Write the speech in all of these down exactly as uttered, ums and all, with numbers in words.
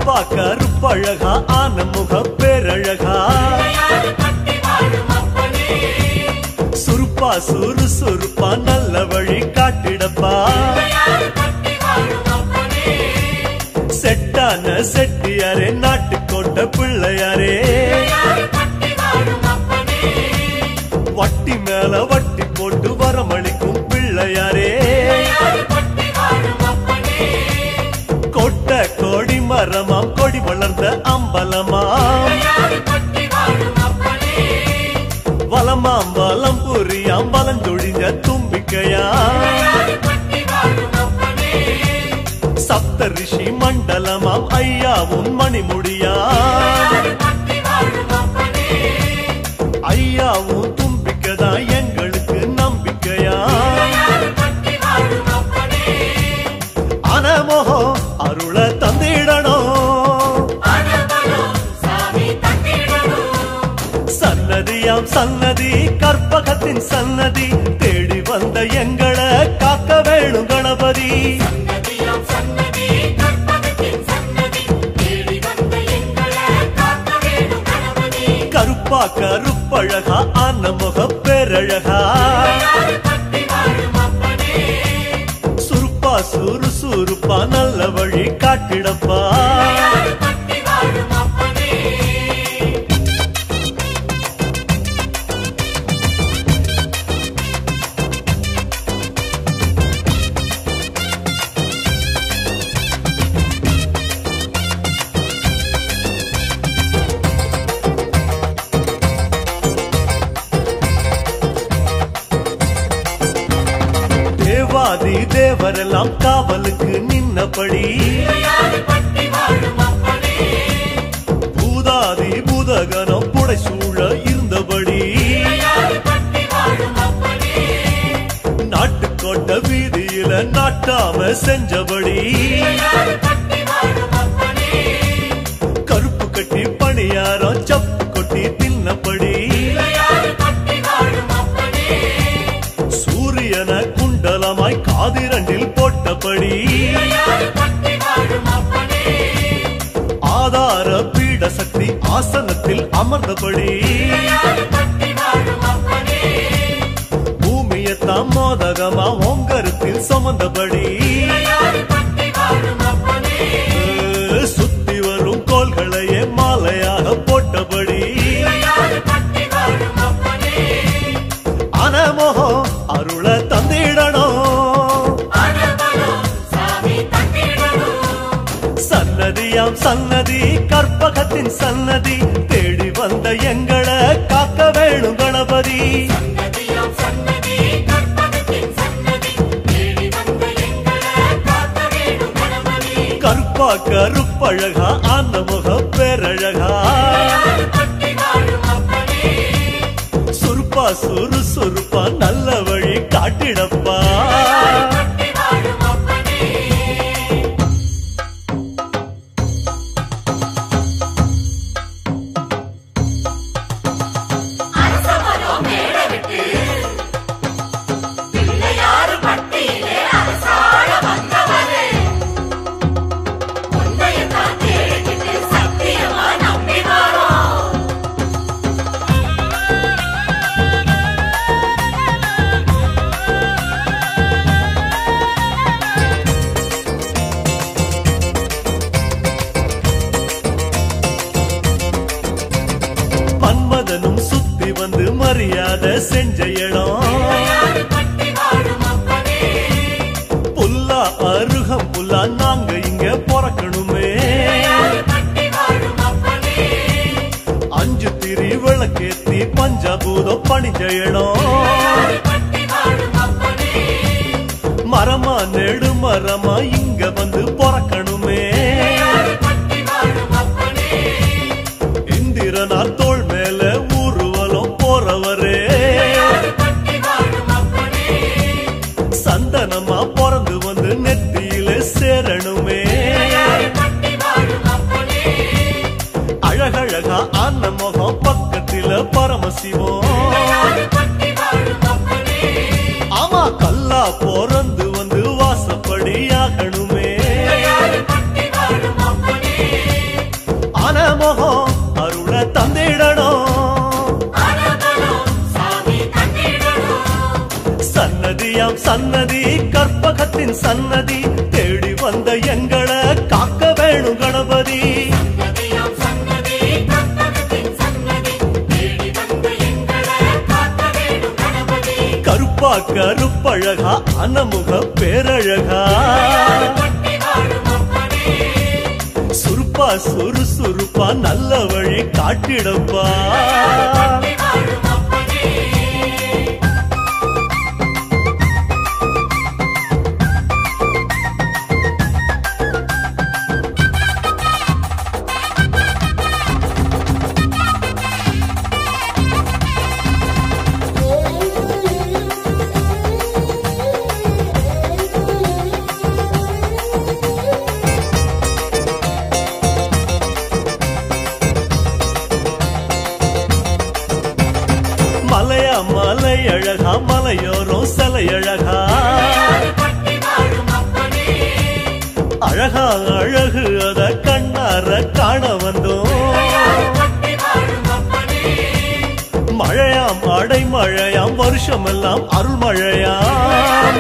கருப்பா கருப்பழகா ஆன முக பேரழகா சுருப்பா சுறு சுருப்பா நல்ல வழி காட்டிடப்பா செட்டான செட்டியாரே நாட்டுக்கோட்ட பிள்ளையாரே வட்டி மேல வட்டி போட்டு வரமளிக்கும் பிள்ளையாரே கொட்ட கோடி மரமாம் கொடி வளர்ந்த அம்பலமாம் வலமாம் வலம் புரியாம் வலஞ்சொழிஞ்ச தும்பிக்கையாம் சப்த ரிஷி மண்டலமாம் ஐயாவும் மணிமுடியாம் ஐயாவும் தும்பிக்கைதான் எங்களுக்கு நம்பிக்கையா அனமோகோ அருள தந்திடணும் சன்னதியாம் சன்னதி கற்பகத்தின் சன்னதி தேடி வந்த எங்களை காக்க வேணும் கணபதி கருப்பா கருப்பழகா ஆன முக பேரழகா சுருப்பா சுறு சுருப்பா நல்ல வழி காட்டிடப்பா தேவாதி தேவரெல்லாம் காவலுக்கு நின்னபடி பூதாதி பூதகனம் புடைசூழ இருந்தபடி நாட்டுக்கோட்ட வீதியில நாட்டாம செஞ்சபடி கருப்பு கட்டி பணியாரம் சப்பு கொட்டி தின்னபடி சூரியன குண்டலமாய் காதிரண்டில் போட்டபடி ஆதார பீட சக்தி ஆசனத்தில் அமர்ந்தபடி பூமியத்தாம் மோதகமா ஓங்கரத்தில் சுமந்தபடி சுத்தி வரும் கோள்களையே மாலையாக போட்டபடி அனமோகோ அருள தந்திடணும் சன்னதியாம் சன்னதி கற்பகத்தின் சன்னதி தேடி வந்த எங்களை காக்க வேணும் கணபதி கருப்பா கருப்பழகா ஆன முக பேரழகா சுருப்பா சுறு சுருப்பா நல்ல வழி காட்டிடப்பா மன்மதனும் சுத்தி வந்து மரியாதை செஞ்ச இடம் புல்லா அருகம் புல்லா நாங்க இங்க பிறக்கணுமே அஞ்சு திரி விளக்கேத்தி பஞ்சபூதம் பணிஞ்ச இடம் மரமா நெடு மரமா இங்க வந்து பிறக்கணுமே இந்திரனார் தோள் மேல ஊர்வலம் போறவரே சந்தனமா பிறந்து வந்து நெத்தியில சேரணுமே அழகழகா ஆன முகம் பக்கத்தில பரமசிவம் ஆமா கல்லா பிறந்து வந்து வாசப்படி ஆகணுமே அனமோகம் அருள தந்திடணும். சன்னதியாம் சன்னதி கற்பகத்தின் சன்னதி தேடி வந்த எங்களை காக்க வேணும் கணபதி. கருப்பா கருப்பழகா அனமுக பேரழகா சுருப்பா சுறுசுறுப்பா நல்ல வழி காட்டிடப்பா. மலையா மலை அழகா மலையோரம் சிலை அழகா அழகா அழகு அத கண்ணார காண வந்தோம். மழையாம் அடை மழையாம் வருஷமெல்லாம் அருள் மழையாம்.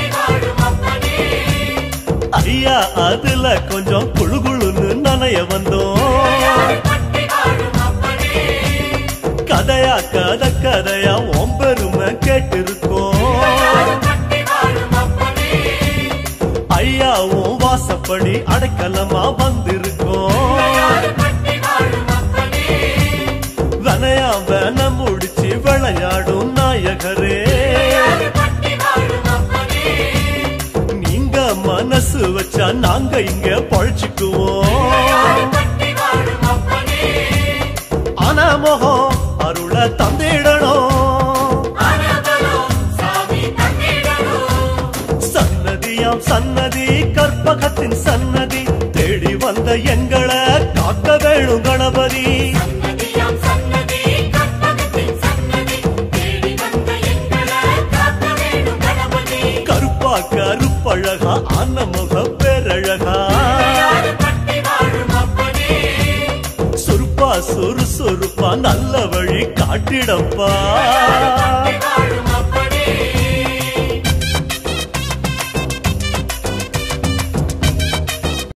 ஐயா அதுல கொஞ்சம் குழு குழுன்னு நனைய வந்தோம். கதையா கதை கதையா ஒம்பெருமை கேட்டிருக்கோம். ஐயாவும் வாசப்படி அடைக்கலமா வந்திருக்கோம். வனையா வன முடிச்சு விளையாடும் நாயகரே நீங்க மனசு வச்சா நாங்க இங்க பழிச்சுக்குவோம். அனமோகம் அருள தந்திடணும். சன்னதியாம் சன்னதி கற்பகத்தின் சன்னதி தேடி வந்த எங்களை காக்க வேணும் கணபதி. கருப்பா கருப்பழகா அனமுக பேரழகா சுருப்பா சுறுசுறுப்பா நல்ல வழி காட்டிடப்பா.